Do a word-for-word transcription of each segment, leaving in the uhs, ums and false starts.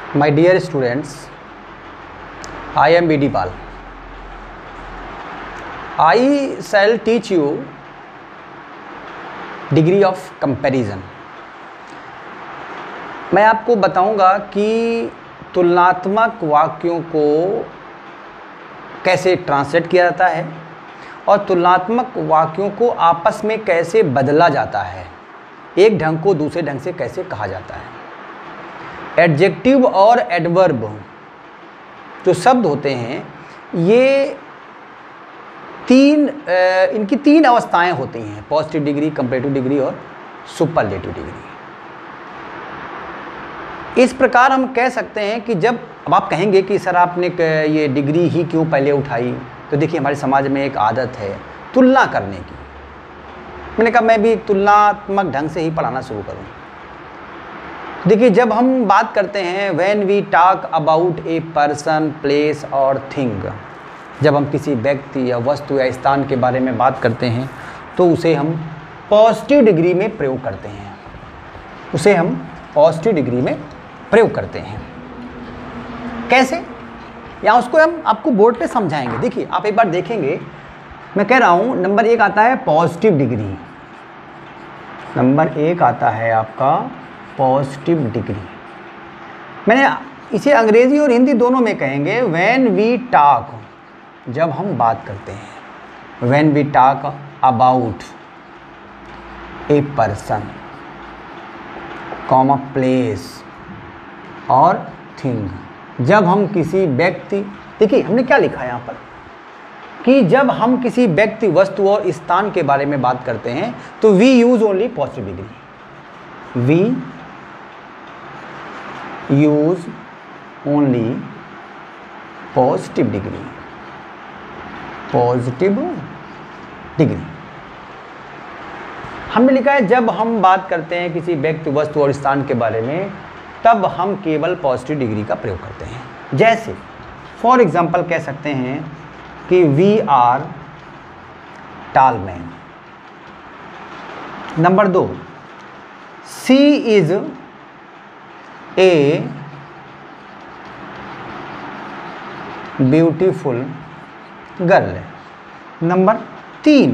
My dear students, I am B D Pal. I shall teach you degree of comparison. मैं आपको बताऊंगा कि तुलनात्मक वाक्यों को कैसे ट्रांसलेट किया जाता है और तुलनात्मक वाक्यों को आपस में कैसे बदला जाता है, एक ढंग को दूसरे ढंग से कैसे कहा जाता है। एडजेक्टिव और एडवर्ब जो शब्द होते हैं ये तीन इनकी तीन अवस्थाएं होती हैं, पॉजिटिव डिग्री, कंपैरेटिव डिग्री और सुपरलेटिव डिग्री। इस प्रकार हम कह सकते हैं कि जब अब आप कहेंगे कि सर आपने ये डिग्री ही क्यों पहले उठाई, तो देखिए हमारे समाज में एक आदत है तुलना करने की। मैंने कहा मैं भी तुलनात्मक ढंग से ही पढ़ाना शुरू करूँ। देखिए जब हम बात करते हैं when we talk about a person, place और थिंग, जब हम किसी व्यक्ति या वस्तु या स्थान के बारे में बात करते हैं तो उसे हम पॉजिटिव डिग्री में प्रयोग करते हैं उसे हम पॉजिटिव डिग्री में प्रयोग करते हैं। कैसे, या उसको हम आपको बोर्ड पे समझाएंगे। देखिए आप एक बार देखेंगे, मैं कह रहा हूँ नंबर एक आता है पॉजिटिव डिग्री, नंबर एक आता है आपका पॉजिटिव डिग्री। मैंने इसे अंग्रेजी और हिंदी दोनों में कहेंगे। व्हेन वी टॉक, जब हम बात करते हैं, when we talk about a person, comma place और थिंग, जब हम किसी व्यक्ति, देखिए हमने क्या लिखा है यहाँ पर कि जब हम किसी व्यक्ति, वस्तु और स्थान के बारे में बात करते हैं तो we use only positive degree, we use only positive degree, positive degree. हमने लिखा है जब हम बात करते हैं किसी व्यक्ति, वस्तु और स्थान के बारे में तब हम केवल पॉजिटिव डिग्री का प्रयोग करते हैं। जैसे फॉर एग्जांपल कह सकते हैं कि we are tall man. Number दो, she is a beautiful girl. Number तीन,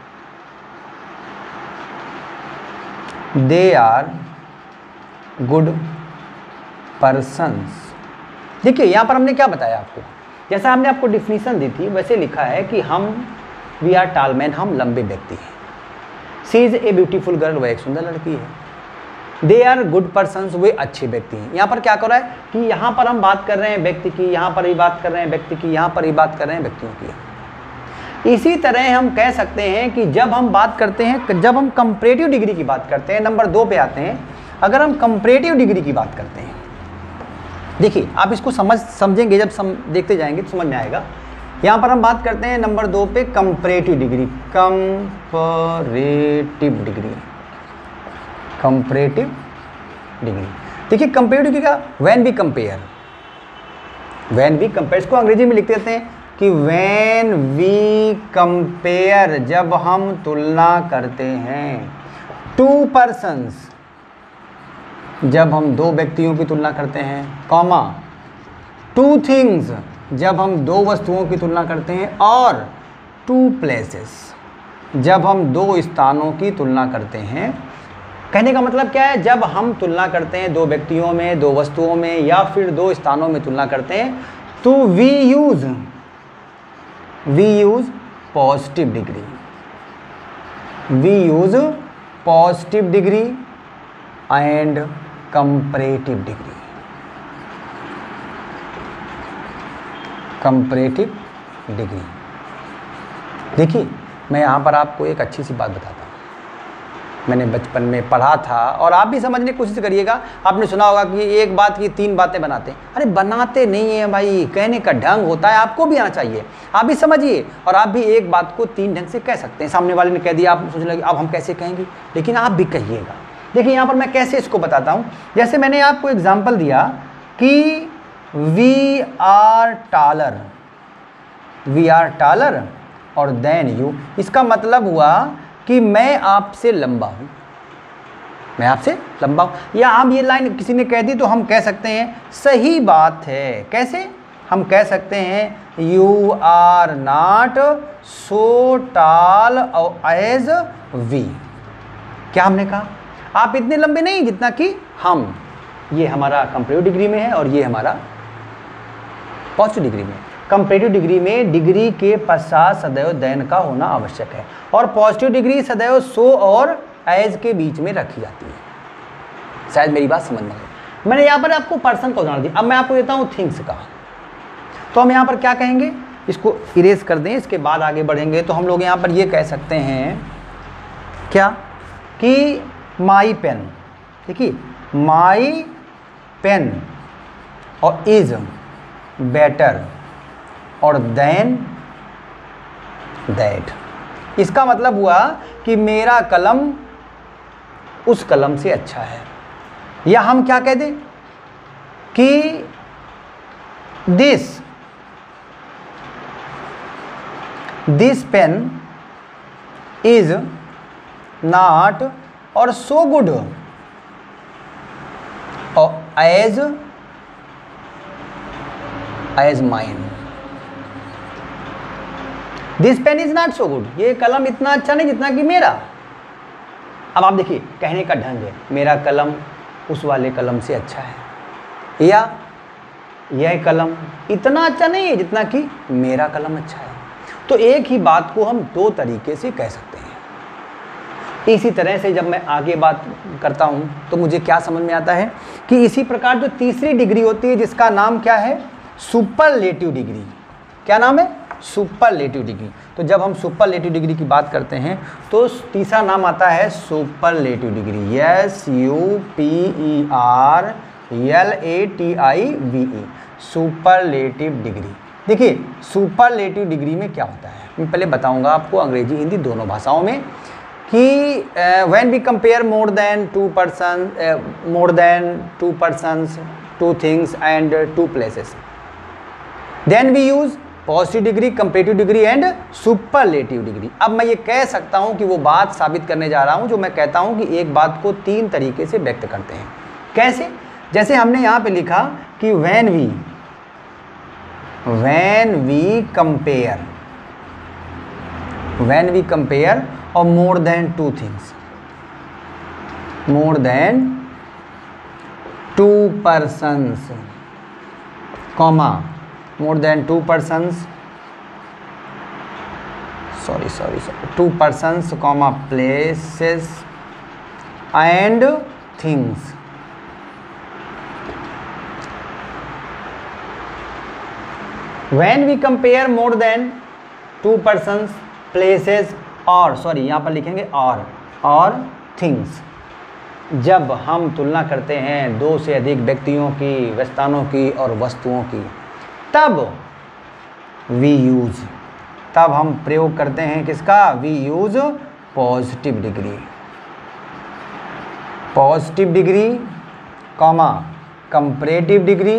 दे आर गुड पर्सन्स। देखिए यहाँ पर हमने क्या बताया आपको, जैसा हमने आपको डिफिनीशन दी थी वैसे लिखा है कि हम वी आर टॉल मैन, हम लंबे व्यक्ति हैं। She is a beautiful girl, वह एक सुंदर लड़की है। दे आर गुड पर्सन्स, वे अच्छे व्यक्ति हैं। यहाँ पर क्या कर रहा है कि यहाँ पर हम बात कर रहे हैं व्यक्ति की, यहाँ पर ही बात कर रहे हैं व्यक्ति की, यहाँ पर ही बात कर रहे हैं व्यक्तियों की। इसी तरह हम कह सकते हैं कि जब हम बात करते हैं, जब हम कंपैरेटिव डिग्री की बात करते हैं, नंबर दो पे आते हैं, अगर हम कंपैरेटिव डिग्री की बात करते हैं, देखिए आप इसको समझ समझेंगे जब सम देखते जाएंगे तो समझ में आएगा। यहाँ पर हम बात करते हैं नंबर दो पे comparative degree, comparative degree, comparative degree. देखिए कंपैरेटिव डिग्री का when we compare, when we compare, इसको अंग्रेजी में लिख देते हैं कि व्हेन वी कंपेयर, जब हम तुलना करते हैं, टू पर्सन्स, जब हम दो व्यक्तियों की तुलना करते हैं, कॉमा टू थिंग्स, जब हम दो वस्तुओं की तुलना करते हैं, और टू प्लेसेस, जब हम दो स्थानों की तुलना करते हैं। कहने का मतलब क्या है, जब हम तुलना करते हैं दो व्यक्तियों में, दो वस्तुओं में या फिर दो स्थानों में तुलना करते हैं तो we use we use positive degree, we use positive degree and comparative degree, comparative degree. देखिए मैं यहाँ पर आपको एक अच्छी सी बात बताता हूँ, मैंने बचपन में पढ़ा था और आप भी समझने की कोशिश करिएगा। आपने सुना होगा कि एक बात की तीन बातें बनाते हैं। अरे बनाते नहीं है भाई, कहने का ढंग होता है, आपको भी आना चाहिए। आप भी समझिए और आप भी एक बात को तीन ढंग से कह सकते हैं। सामने वाले ने कह दिया, आप सोचने लगे अब हम कैसे कहेंगे, लेकिन आप भी कहिएगा। देखिए यहाँ पर मैं कैसे इसको बताता हूँ। जैसे मैंने आपको एग्जाम्पल दिया कि we are taller, we are taller और देन यू, इसका मतलब हुआ कि मैं आपसे लंबा हूँ, मैं आपसे लंबा हूँ। या हम ये लाइन किसी ने कह दी तो हम कह सकते हैं सही बात है। कैसे? हम कह सकते हैं you are not so tall as we. क्या हमने कहा? आप इतने लंबे नहीं जितना कि हम। ये हमारा कंपैरेटिव डिग्री में है और ये हमारा पॉजिटिव डिग्री में। कंपैरेटिव डिग्री में डिग्री के पश्चात सदैव देन का होना आवश्यक है और पॉजिटिव डिग्री सदैव सो और एज के बीच में रखी जाती है। शायद मेरी बात समझ में आई। मैंने यहाँ पर आपको पर्सन का उदाहरण दिया, अब मैं आपको देता हूँ थिंग्स का। तो हम यहाँ पर क्या कहेंगे? इसको इरेज कर दें, इसके बाद आगे बढ़ेंगे। तो हम लोग यहाँ पर ये कह सकते हैं क्या कि माई पेन, देखिए माई पेन और इज बेटर और देन दैट। इसका मतलब हुआ कि मेरा कलम उस कलम से अच्छा है। या हम क्या कह दें कि this this pen is not और सो गुड और as as mine. This pen is not so good, ये कलम इतना अच्छा नहीं जितना कि मेरा। अब आप देखिए कहने का ढंग है, मेरा कलम उस वाले कलम से अच्छा है, या यह कलम इतना अच्छा नहीं है जितना कि मेरा कलम अच्छा है। तो एक ही बात को हम दो तरीके से कह सकते हैं। इसी तरह से जब मैं आगे बात करता हूं तो मुझे क्या समझ में आता है कि इसी प्रकार जो तीसरी डिग्री होती है जिसका नाम क्या है? Superlative degree. क्या नाम है? Superlative degree. तो जब हम सुपरलेटिव डिग्री की बात करते हैं तो तीसरा नाम आता है superlative degree. S U P E R L A T I V E, superlative degree. देखिए सुपरलेटिव डिग्री में क्या होता है मैं पहले बताऊंगा आपको, अंग्रेजी हिंदी दोनों भाषाओं में, कि when we compare more than two person more than two persons, two things and two places, then we use positive degree, comparative degree and superlative degree. अब मैं ये कह सकता हूँ कि वो बात साबित करने जा रहा हूँ जो मैं कहता हूँ कि एक बात को तीन तरीके से व्यक्त करते हैं। कैसे? जैसे हमने यहाँ पे लिखा कि when we when we compare when we compare और more than two things, more than two persons, comma more than two persons, sorry sorry sorry two persons, comma places and things. When we compare more than two persons, places और sorry यहाँ पर लिखेंगे और और things, जब हम तुलना करते हैं दो से अधिक व्यक्तियों की, स्थानों की और वस्तुओं की, तब वी यूज तब हम प्रयोग करते हैं किसका? We use positive degree. Positive degree comma comparative degree,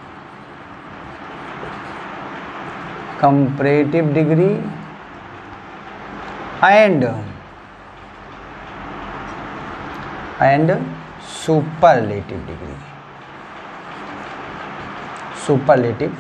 comparative degree and and superlative degree, superlative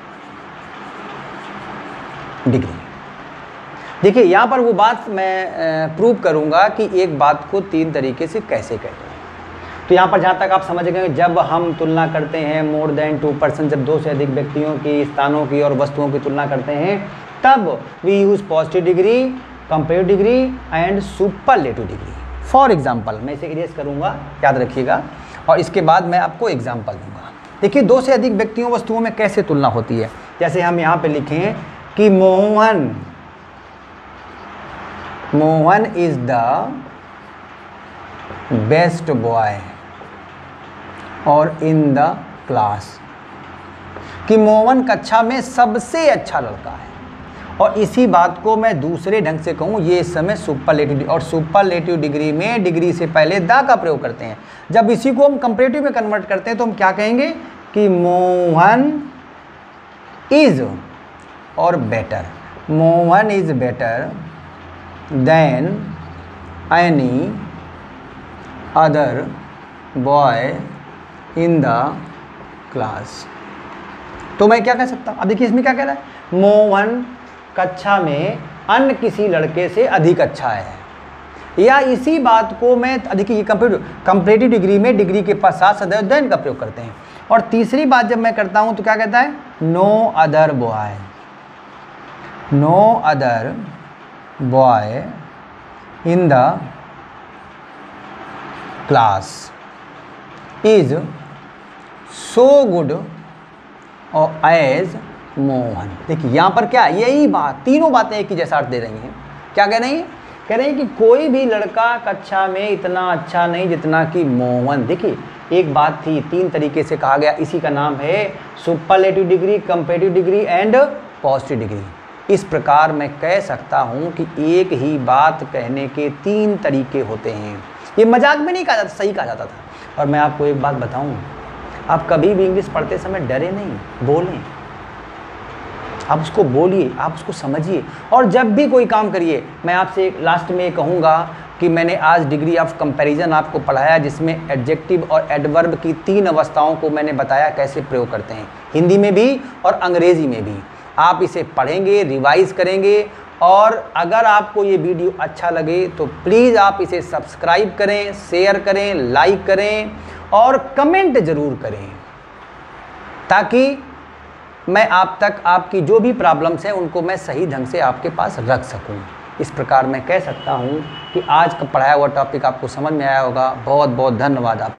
degree. देखिए यहाँ पर वो बात मैं प्रूव करूँगा कि एक बात को तीन तरीके से कैसे कहते हैं। तो यहाँ पर जहाँ तक आप समझ गए, जब हम तुलना करते हैं मोर देन टू पर्सन, जब दो से अधिक व्यक्तियों की, स्थानों की और वस्तुओं की तुलना करते हैं, तब we use positive degree, comparative degree and superlative degree. For example मैं इसे इरेज करूँगा, याद रखिएगा, और इसके बाद मैं आपको एग्जाम्पल दूँगा। देखिए दो से अधिक व्यक्तियों वस्तुओं में कैसे तुलना होती है। जैसे हम यहाँ पे लिखें कि Mohan Mohan is the best boy और इन द क्लास, कि मोहन कक्षा में सबसे अच्छा लड़का है। और इसी बात को मैं दूसरे ढंग से कहूँ, ये इस समय सुपरलेटिव, और सुपरलेटिव डिग्री में डिग्री से पहले द का प्रयोग करते हैं। जब इसी को हम कंपैरेटिव में कन्वर्ट करते हैं तो हम क्या कहेंगे कि मोहन इज और better, Mohan is better than any other boy in the class. तो मैं क्या कह सकता हूँ, अब देखिए इसमें क्या कह रहा है, मोहन कक्षा में अन्य किसी लड़के से अधिक अच्छा है, या इसी बात को मैं अधिक, ये कंपेरेटिव कंपेरेटिव डिग्री में डिग्री के पश्चात सदैव देन का प्रयोग करते हैं। और तीसरी बात जब मैं करता हूँ तो क्या कहता है, no other boy, no other boy in the class is so good और एज मोहन। देखिए यहाँ पर क्या, यही बात, तीनों बातें एक ही जैसा अर्थ दे रही हैं। क्या कह रही हैं, कह रहे हैं कि कोई भी लड़का कक्षा में इतना अच्छा नहीं जितना कि मोहन। देखिए एक बात थी, तीन तरीके से कहा गया, इसी का नाम है superlative degree, comparative degree and positive degree. इस प्रकार मैं कह सकता हूँ कि एक ही बात कहने के तीन तरीके होते हैं। ये मजाक में नहीं कहा जाता, सही कहा जाता था। और मैं आपको एक बात बताऊँ, आप कभी भी इंग्लिश पढ़ते समय डरे नहीं, बोलें, आप उसको बोलिए, आप उसको समझिए। और जब भी कोई काम करिए, मैं आपसे लास्ट में ये कहूँगा कि मैंने आज डिग्री ऑफ कंपैरिजन आपको पढ़ाया, जिसमें एडजेक्टिव और एडवर्ब की तीन अवस्थाओं को मैंने बताया कैसे प्रयोग करते हैं, हिंदी में भी और अंग्रेज़ी में भी। आप इसे पढ़ेंगे, रिवाइज करेंगे, और अगर आपको ये वीडियो अच्छा लगे तो प्लीज़ आप इसे सब्सक्राइब करें, शेयर करें, लाइक करें और कमेंट ज़रूर करें, ताकि मैं आप तक आपकी जो भी प्रॉब्लम्स हैं उनको मैं सही ढंग से आपके पास रख सकूं। इस प्रकार मैं कह सकता हूं कि आज का पढ़ाया हुआ टॉपिक आपको समझ में आया होगा। बहुत बहुत धन्यवाद आप